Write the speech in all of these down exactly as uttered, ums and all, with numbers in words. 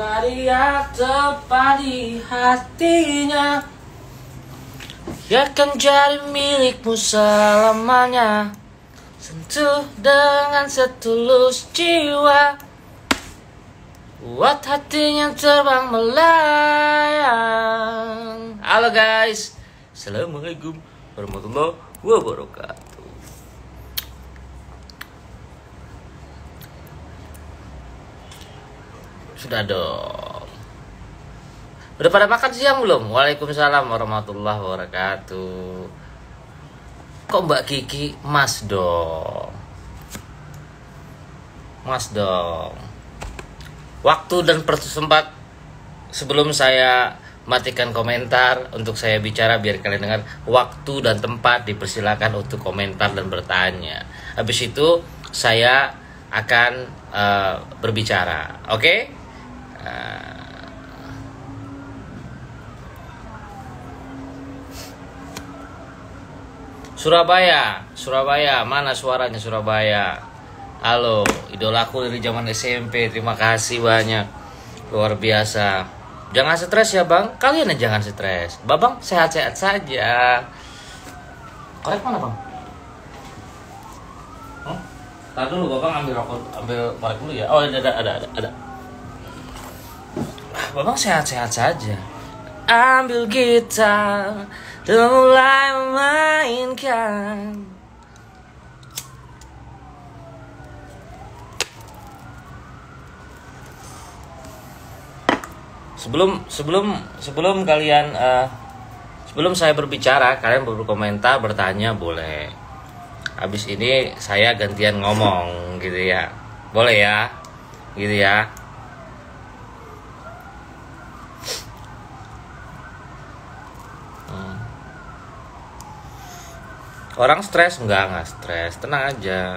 Dia tepat di hatinya, dia akan jadi milikmu selamanya. Sentuh dengan setulus jiwa, buat hatinya terbang melayang. Halo guys, assalamualaikum warahmatullahi wabarakatuh. Sudah dong. Udah pada makan siang belum? Waalaikumsalam warahmatullahi wabarakatuh. Kok Mbak Kiki mas dong? Mas dong. Waktu dan persempat sebelum saya matikan komentar untuk saya bicara, biar kalian dengar. Waktu dan tempat dipersilakan untuk komentar dan bertanya. Habis itu saya akan uh, berbicara. Oke? Okay? Surabaya, Surabaya, mana suaranya Surabaya? Halo, idolaku dari zaman S M P, terima kasih banyak, luar biasa. Jangan stres ya bang, kalian jangan stres. Babang sehat-sehat saja. Korek mana bang? Hmm? Tahan dulu, babang ambil rokok, ambil korek dulu ya. Oh ada, ada, ada, ada. ada. Babang sehat-sehat saja. Ambil gitar dan mulai memainkan. Sebelum sebelum sebelum kalian uh, sebelum saya berbicara, kalian berkomentar, bertanya boleh. Habis ini saya gantian ngomong gitu ya. Boleh ya? Gitu ya. Orang stres? Enggak, enggak stres. Tenang aja.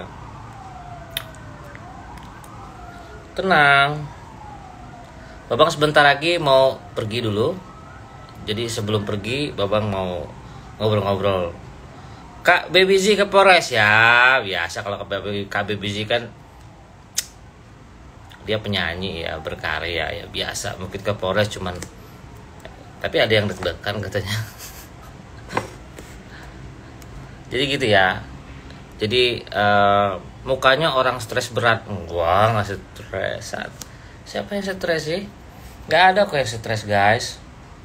Tenang. Babang sebentar lagi mau pergi dulu. Jadi sebelum pergi, Babang mau ngobrol-ngobrol. Kak Baby Z ke Polres ya. Biasa kalau Kak Baby Z kan dia penyanyi ya, berkarya ya, biasa. Mungkin ke Polres cuman, tapi ada yang deg-degan katanya. Jadi gitu ya. Jadi uh, mukanya orang stres berat. Gua nggak stres. Siapa yang stres sih? Nggak ada kok yang stres guys.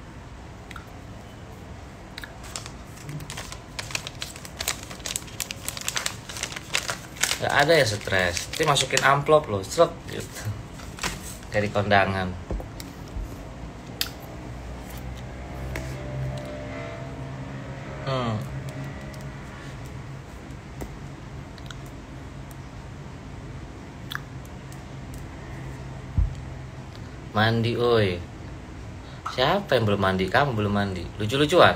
Nggak ada yang stres. Nanti masukin amplop loh, seret gitu. Dari kondangan. Hmm. Mandi oi. Siapa yang belum mandi? Kamu belum mandi. Lucu-lucuan.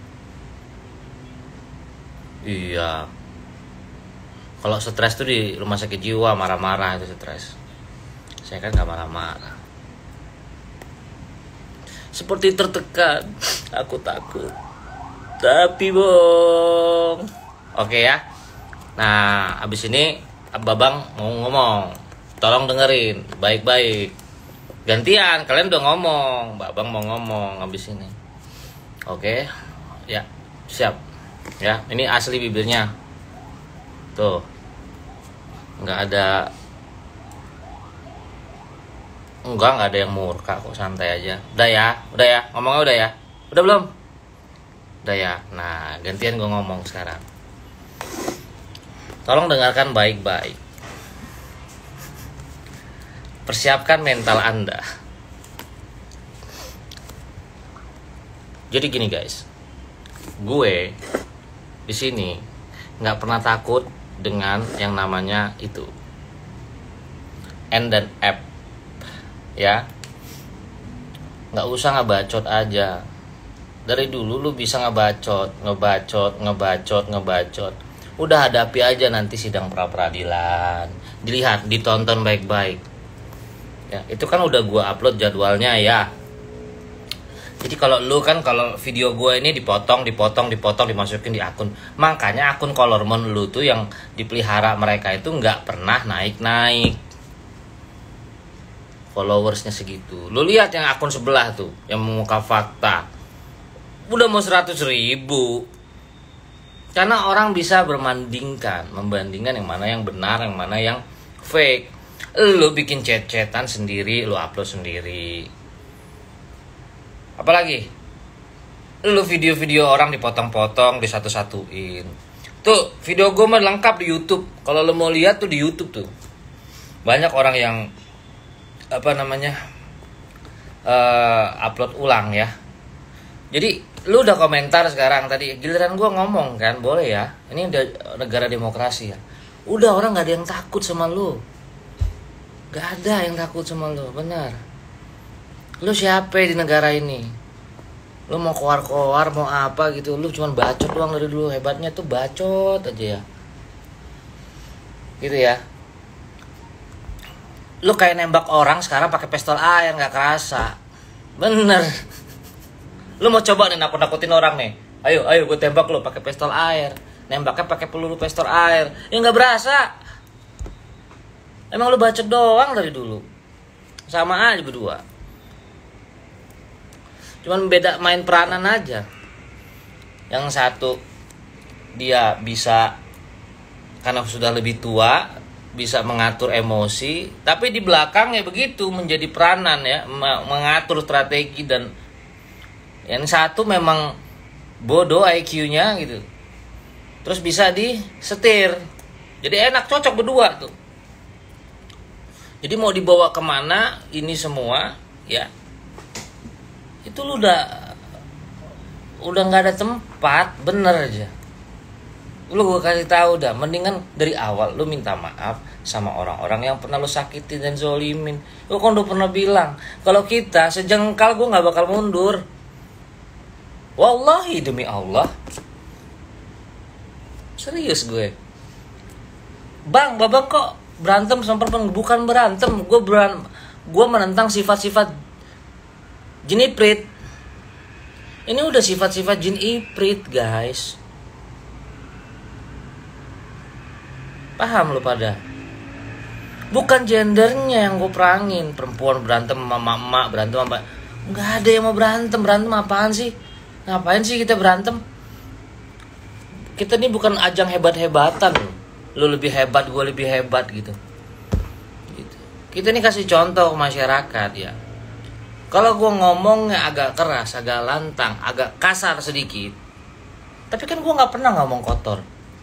Iya. Kalau stres tuh di rumah sakit jiwa, marah-marah itu stres. Saya kan gak marah-marah. Seperti tertekan. Aku takut. Tapi bong. Oke ya. Nah, abis ini Babang mau ngomong. Tolong dengerin baik-baik. Gantian, kalian udah ngomong, Babang mau ngomong abis ini. Oke, ya siap. Ya, ini asli bibirnya. Tuh, nggak ada, enggak nggak ada yang murka kok, santai aja. Udah ya, udah ya, ngomongnya udah ya, udah belum? Udah ya. Nah, gantian gue ngomong sekarang. Tolong dengarkan baik-baik. Persiapkan mental Anda. Jadi gini guys, gue di sini nggak pernah takut dengan yang namanya itu N dan F, ya. Nggak usah ngebacot aja. Dari dulu lu bisa ngebacot, ngebacot, ngebacot, ngebacot. Udah hadapi aja nanti sidang pra peradilan. Dilihat, ditonton baik-baik. Ya, itu kan udah gue upload jadwalnya ya. Jadi kalau lu kan, kalau video gue ini dipotong, dipotong, dipotong, dimasukin di akun. Makanya akun Colormon lu tuh yang dipelihara mereka itu nggak pernah naik-naik. followersnya segitu. Lu lihat yang akun sebelah tuh, yang mengungkap fakta, udah mau seratus ribu. Karena orang bisa bermandingkan, membandingkan yang mana yang benar, yang mana yang fake. Lu bikin chat-chatan sendiri, lu upload sendiri. Apalagi lu video-video orang dipotong-potong, disatu-satuin. Tuh video gue mah lengkap di YouTube. Kalau lu mau lihat tuh di YouTube tuh banyak orang yang apa namanya uh, upload ulang ya. Jadi lu udah komentar sekarang, tadi giliran gue ngomong kan, boleh ya, ini udah negara demokrasi ya. Udah, orang gak ada yang takut sama lu. Gak ada yang takut sama lu, benar. Lu siapa di negara ini? Lu mau koar-koar, mau apa gitu, lu cuman bacot doang dari dulu. Hebatnya tuh bacot aja ya. Gitu ya. Lu kayak nembak orang sekarang pakai pistol air, gak kerasa. Bener. Lu mau coba nih nakut-nakutin orang nih. Ayo, ayo gue tembak lu pakai pistol air. Nembaknya pakai peluru pistol air. Ya nggak berasa. Emang lu bacot doang dari dulu. Sama aja berdua. Cuman beda main peranan aja. Yang satu dia bisa karena sudah lebih tua, bisa mengatur emosi, tapi di belakang ya begitu menjadi peranan ya, mengatur strategi. Dan yang satu memang bodoh I Q-nya gitu. Terus bisa disetir. Jadi enak, cocok berdua tuh. Jadi mau dibawa kemana ini semua ya, itu lu udah udah nggak ada tempat, bener aja. Lu gue kasih tahu dah, mendingan dari awal lu minta maaf sama orang-orang yang pernah lu sakitin dan zolimin. Lu kan udah pernah bilang kalau kita sejengkal gue nggak bakal mundur. Wallahi demi Allah, serius gue. Bang, babang kok berantem sama perempuan? Bukan berantem, gue beran, gue menentang sifat-sifat jin iprit. Ini udah sifat-sifat jin iprit, guys. Paham lu pada? Bukan gendernya yang gue perangin. Perempuan berantem sama emak-emak, berantem sama... Nggak ada yang mau berantem. Berantem apaan sih? Ngapain sih kita berantem? Kita ini bukan ajang hebat-hebatan. Lu lebih hebat, gue lebih hebat gitu. gitu. Kita ini kasih contoh ke masyarakat ya. Kalau gue ngomongnya agak keras, agak lantang, agak kasar sedikit, tapi kan gue gak pernah ngomong kotor.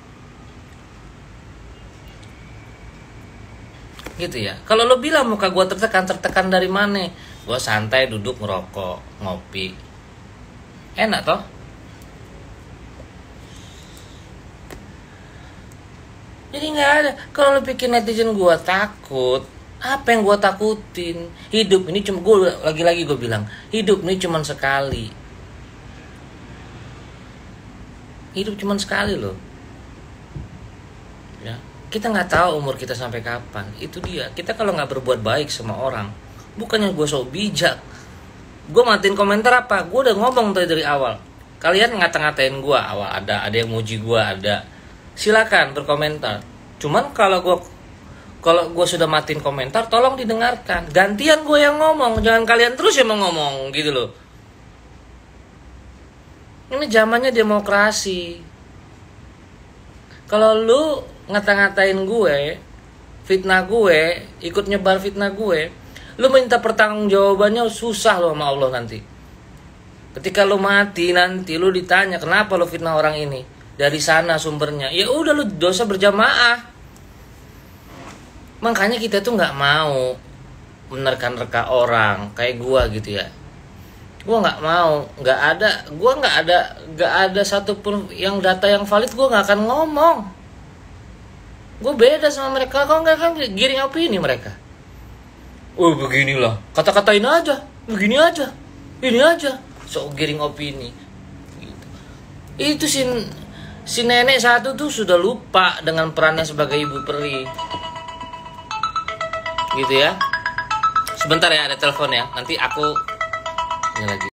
Gitu ya. Kalau lu bilang muka gue tertekan, tertekan dari mana? Gue santai duduk ngerokok, ngopi. Enak toh? Jadi gak ada. Kalau lu pikir netizen gue takut, apa yang gue takutin? Hidup ini cuma, gue lagi-lagi gue bilang, hidup ini cuma sekali. Hidup cuma sekali loh. Ya, kita nggak tahu umur kita sampai kapan. Itu dia. Kita kalau nggak berbuat baik sama orang, bukannya gue sok bijak. Gue matiin komentar apa? Gue udah ngomong tadi dari awal. Kalian ngata-ngatain gue awal, ada ada yang muji gue, ada. Silakan berkomentar. Cuman kalau gue kalau gue sudah matiin komentar, tolong didengarkan. Gantian gue yang ngomong, jangan kalian terus yang mau ngomong gitu loh. Ini zamannya demokrasi. Kalau lu ngata-ngatain gue, fitnah gue, ikut nyebar fitnah gue, lu minta pertanggungjawabannya susah lo sama Allah nanti. Ketika lu mati nanti lu ditanya kenapa lu fitnah orang ini, dari sana sumbernya. Ya udah, lu dosa berjamaah. Makanya kita tuh nggak mau menerka-nerka orang kayak gua gitu ya. Gua nggak mau, nggak ada, gua nggak ada, nggak ada satupun yang data yang valid gua nggak akan ngomong. Gua beda sama mereka, kok nggak kan giring opini mereka. Oh beginilah, kata-katain aja, begini aja, ini aja, so giring opini. Gitu. Itu si si nenek satu tuh sudah lupa dengan perannya sebagai ibu peri. Gitu ya. Sebentar ya, ada telepon ya. Nanti aku ini lagi.